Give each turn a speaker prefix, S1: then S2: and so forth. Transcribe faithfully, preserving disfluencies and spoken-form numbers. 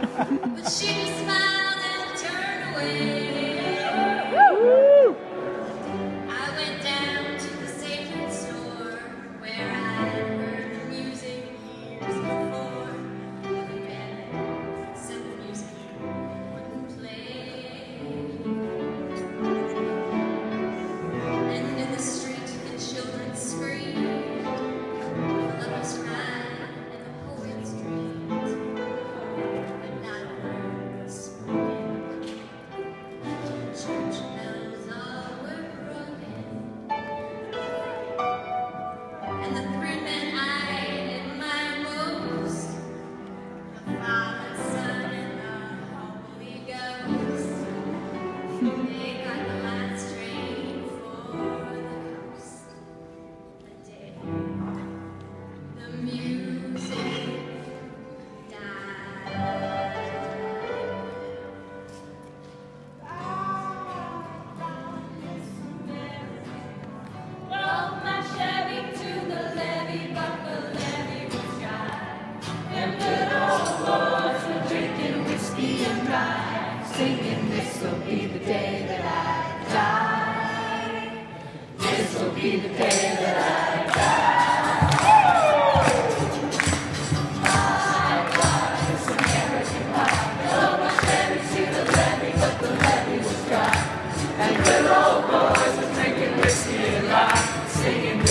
S1: But she just smiled and turned away. I went down to the sacred store where I had heard the music years before. But the band said the music wouldn't play. And in the street the children screamed, the lovers cried, and the poets dreamed. But not a word was spoken. Church bells all were broken. And the three men I admired most, the Father, Son, and the Holy Ghost, they got the last train for the coast. The day the music died. Drove my Chevy to the levee, but the levee was dry. Them good old boys were drinking whiskey and rye, singing, "This'll be the day that I die. This'll be the day that I die." My God, this American pie. Drove my Chevy to the levee, but the levee was dry. And good old boys were drinking whiskey and rye, singing,